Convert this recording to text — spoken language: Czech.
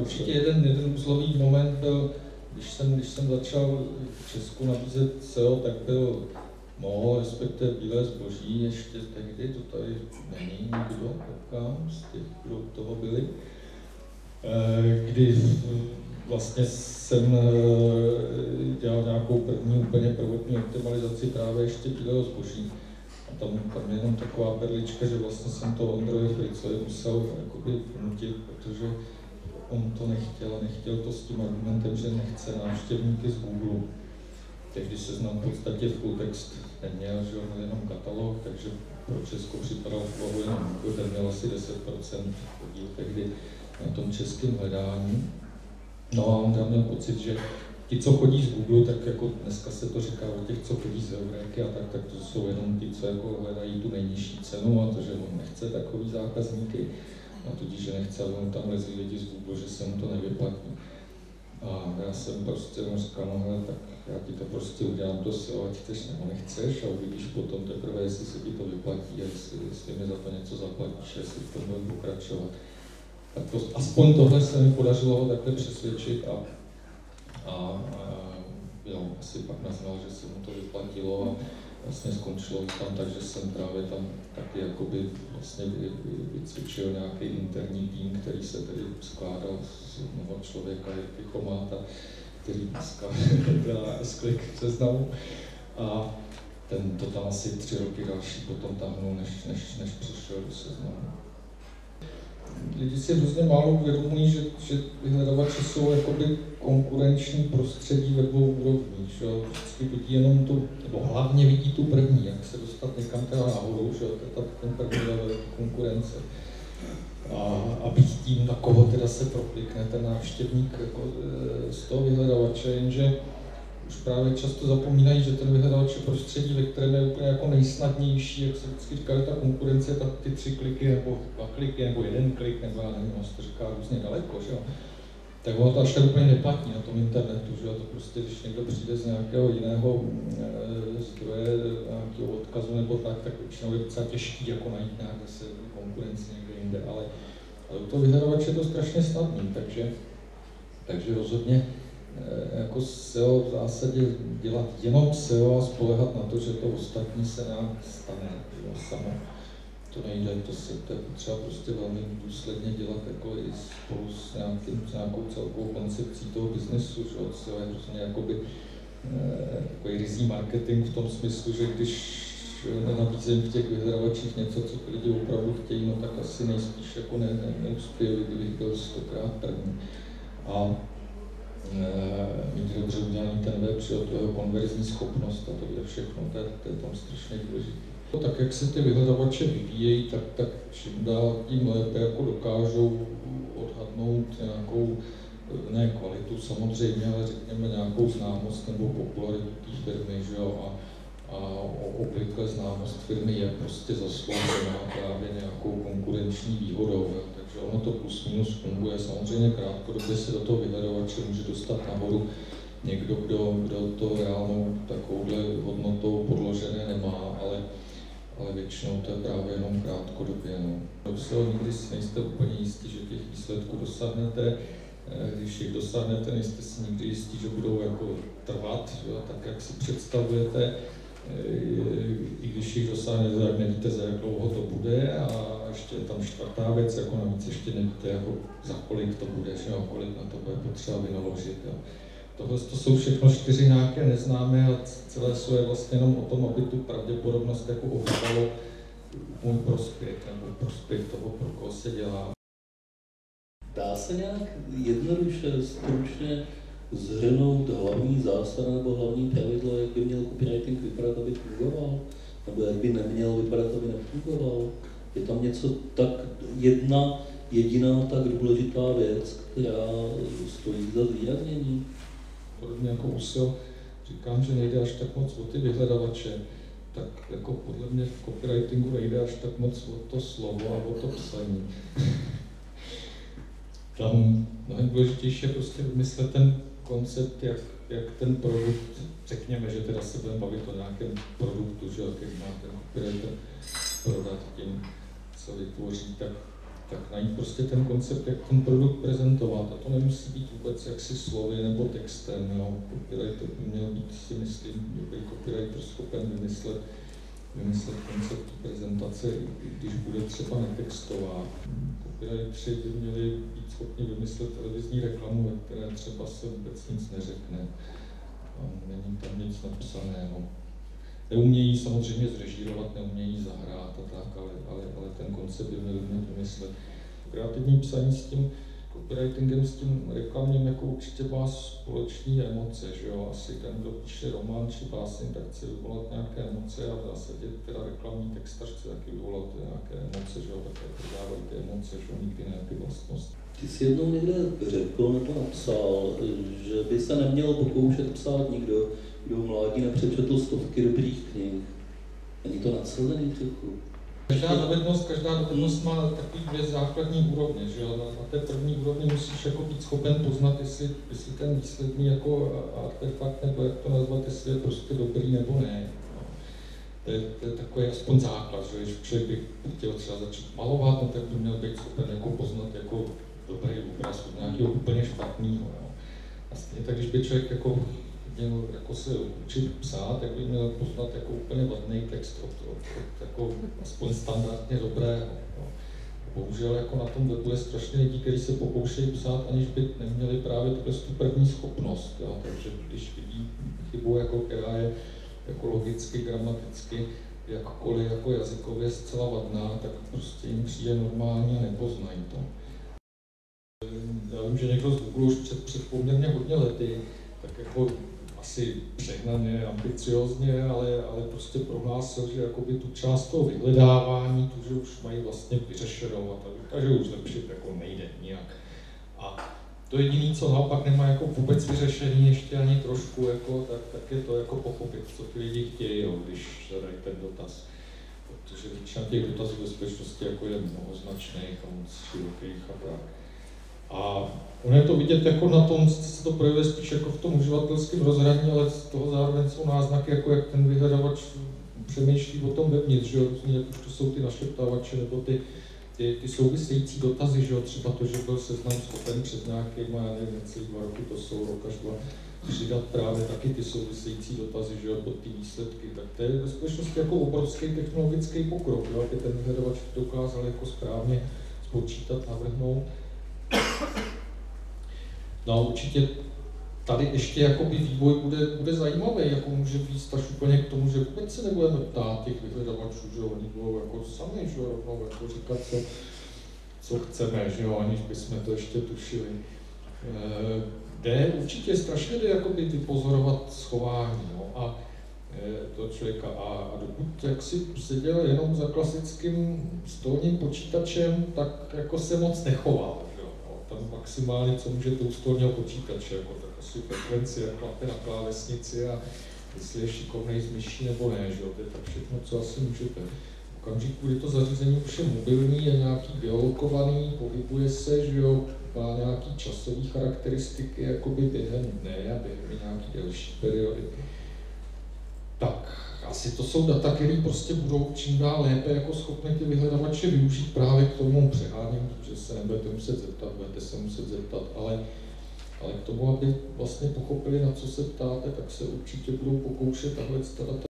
určitě jeden uzlový moment byl, když jsem začal v Česku nabízet SEO, tak byl MOL, respektive bílé zboží, ještě tehdy, to tady není nikdo, koukám, z těch, kdo u toho byli, kdy vlastně jsem dělal nějakou úplně prvotní optimalizaci právě ještě bílého zboží. A tam je jenom taková perlička, že vlastně jsem to Ondrovi Fricovi musel jakoby vnutit, protože on to nechtěl a nechtěl to s tím argumentem, že nechce návštěvníky z Google. Tehdy Seznam v podstatě full text neměl, že on jenom katalog, takže pro Česko připadal v úvahu jenom Google, ten měl asi 10% podíl tehdy na tom českém hledání. No a on tam měl pocit, že ti, co chodí z Google, tak jako dneska se to říká o těch, co chodí z Eureky a tak to jsou jenom ti, co jako hledají tu nejnižší cenu a to, že on nechce takový zákazníky a tudíž, že nechce, aby mu tam lezli lidi z Google, že se mu to nevyplatí. A já jsem prostě mu říkal, no hele, tak já ti to prostě udělám to SEO, ať chceš nebo nechceš a uvidíš potom teprve, jestli se ti to vyplatí a jestli mi za to něco zaplatíš, jestli v tom budu pokračovat. Tak to, aspoň tohle se mi podařilo ho takhle přesvědčit a jo, asi pak naznal, že se mu to vyplatilo a vlastně skončilo tam tak, že jsem právě tam taky jakoby vlastně vycvičil nějaký interní tým, který se tedy skládal z jednoho člověka, Jirky Chomáta, který dneska dělá S-Click v Seznamu. A ten to tam asi 3 roky další potom táhnul, než přešel do Seznamu. Lidi si hrozně málo uvědomují, že vyhledávače jsou jakoby konkurenční prostředí ve 2 úrovních. Že? Vždycky vidí jenom tu, nebo hlavně vidí tu první, jak se dostat někam teda nahoru, že? Ten první level konkurence. A být tím, na koho teda se proplikne ten návštěvník jako z toho vyhledávače, jenže už právě často zapomínají, že ten vyhledávač je prostředí, ve kterém je úplně jako nejsnadnější, jak se vždycky říká, ta konkurence, tak ty 3 kliky, nebo 2 kliky, nebo 1 klik, nebo já nevím, to říká různě daleko, že jo. Tak ono to až tak úplně neplatí na tom internetu, že jo, to prostě, když někdo přijde z nějakého jiného zdroje, nějakého odkazu nebo tak většinou je docela těžký jako najít nějak zase konkurenci někde jinde, ale u toho vyhledávače je to strašně snadný, takže rozhodně jako SEO v zásadě dělat jenom SEO a spoléhat na to, že to ostatní se nám stane samo. To nejde, to je potřeba prostě velmi důsledně dělat jako i spolu s nějakou celkovou koncepcí toho biznesu, že SEO je hrozně jakoby takový rizí marketing v tom smyslu, že když nenabízím v těch vyhledávačích něco, co lidi opravdu chtějí, no tak asi nejspíš jako neuspěju, kdybych byl 100krát první. A mít dobře udělaný ten web, že to jeho konverzní schopnost a tohle všechno, to je tam strašně důležité. Tak jak se ty vyhledávače vyvíjejí, tak čím dál tím lépe jako dokážou odhadnout nějakou, ne kvalitu samozřejmě, ale řekněme nějakou známost nebo popularitu té firmy, že jo, a obvykle známost firmy je prostě zasloužená právě nějakou konkurenční výhodou, jo. Takže ono to plus minus funguje. Samozřejmě krátkodobě se do toho vyhledávače může dostat nahoru někdo, kdo to reálnou takovouhle hodnotou podložené nemá, ale většinou to je právě jenom krátkodobě. No. Nikdy si nejste úplně jistí, že těch výsledků dosáhnete. Když jich dosáhnete, nejste si nikdy jistí, že budou jako trvat, jo, tak jak si představujete. I když jich dosáhnete, tak nevíte, za jak dlouho to bude a ještě je tam 4. věc, jako navíc ještě nevíte, jako za kolik to bude, že jo, kolik na to bude potřeba vynaložit. Jo. Tohle to jsou všechno 4 nějaké neznámé a celé jsou je vlastně jenom o tom, aby tu pravděpodobnost jako ovládalo můj prospěch nebo prospěch toho, pro koho se dělá. Dá se nějak jednoduše, stručně shrnout hlavní zásada nebo hlavní pravidlo, jak by měl copywriting vypadat, aby fungoval? Nebo jak by neměl vypadat, aby nefungoval? Je tam něco tak jedna jediná tak důležitá věc, která stojí za zvýraznění? Podobně jako USO, říkám, že nejde až tak moc o ty vyhledavače, tak jako podle mě v copywritingu nejde až tak moc o to slovo a o to psaní. Tam mnohem důležitější je prostě vymyslet ten koncept, jak ten produkt, řekněme, že teda se budeme bavit o nějakém produktu, že jak má ten copywriter prodat tím, co vytvoří, tak tak najít prostě ten koncept, jak ten produkt prezentovat. A to nemusí být vůbec jaksi slovy nebo textem. Jo. Copywriter by měl být, si myslím, dobrý copywriter schopen vymyslet koncept prezentace, když bude třeba netextová. Copywriteri by měli být schopni vymyslet televizní reklamu, ve které třeba se vůbec nic neřekne. A není tam nic napsaného. Neumějí samozřejmě zrežírovat, neumějí zahrát a tak, ale ten koncept by měli vymyslet. Kreativní psaní s tím copywritingem, s tím reklamním, jako určitě má společné emoce, že jo? Asi ten, kdo píše román či báseň, tak chce vyvolat nějaké emoce a v zásadě teda reklamní textař chce taky vyvolat nějaké emoce, že jo? Také prodávají ty emoce, že jo? Nikdy ne ty vlastnosti. Ty jsi jednou někde řekl nebo napsal, že by se neměl pokoušet psát nikdo, kdo v mládí nepřečetl stovky dobrých knih. Není to nadslezený trochu? Každá dovednost má takový dvě základní úrovně, že jo? Na té první úrovni musíš jako být schopen poznat, jestli ten výsledný jako artefakt, nebo jak to nazvat, jestli je prostě dobrý nebo ne. No. To je takový aspoň základ, že když člověk by chtěl třeba začít malovat, no, tak by měl být schopen jako poznat jako dobrý obraz od nějakého úplně špatného. Vlastně tak, když by člověk jako měl jako se učit psát, tak by měl poznat jako úplně vadný text od jako aspoň standardně dobrého. Jo. Bohužel jako na tom webu je strašně lidí, kteří se pokoušejí psát, aniž by neměli právě tu první schopnost. Jo. Takže když vidí chybu, jako, která je jako logicky, gramaticky, jakkoliv jako jazykově zcela vadná, tak prostě jim přijde normální a nepoznají to. Já vím, že někdo z Google už před poměrně hodně lety, tak jako asi přehnaně, ambiciozně, ale prostě prohlásil, že jakoby tu část toho vyhledávání, tu, že už mají vlastně vyřešenou a takže už zlepšit jako nejde nijak. A to jediné, co naopak nemá jako vůbec vyřešený ještě ani trošku, jako, tak je to jako pochopit, co ty lidi chtějí, jo, když dají ten dotaz. Protože většina těch dotazů bezpečnosti jako je mnohoznačných a moc širokých a tak. A ono je to vidět jako na tom, se to projevuje spíš jako v tom uživatelském rozhraní, ale z toho zároveň jsou náznaky, jako jak ten vyhledávač přemýšlí o tom vevnitř, že jo, různě, jak už to jsou ty našeptávače, nebo ty související dotazy, že jo, třeba to, že byl Seznam schopen před nějakýma, já nevím, necelý 2 roky, to jsou rok až 2, přidat právě taky ty související dotazy, že jo, pod ty výsledky, tak to je ve skutečnosti jako obrovský technologický pokrok, jo, aby ten vyhledávač dokázal jako správně spočítat, navrhnout. No a určitě tady ještě jakoby vývoj bude zajímavý, jako může výst až úplně k tomu, že vůbec se nebudeme ptát těch vyhledavačů, že oni budou jako sami, že rovnou jako říkat, co chceme, že jo, aniž bychom to ještě tušili. Určitě strašně jde jakoby vypozorovat schování, no, a toho člověka. A dokud jak si seděl jenom za klasickým stolním počítačem, tak jako se moc nechoval. Tam maximálně, co můžete u stolního počítače, jako tak asi frekvenci, jak klape na klávesnici a jestli je šikovnej z myší nebo ne, že jo, to je tak všechno, co asi můžete. V okamžiku, kdy to zařízení už je mobilní, je nějaký geolokovaný, pohybuje se, že jo, má nějaký časové charakteristiky, jakoby během dne a během nějaký delší periody. Tak, asi to jsou data, které prostě budou čím dál lépe jako schopné ty vyhledavače využít právě k tomu přeháním, že se nebudete muset zeptat, budete se muset zeptat, ale k tomu, aby vlastně pochopili, na co se ptáte, tak se určitě budou pokoušet tahle data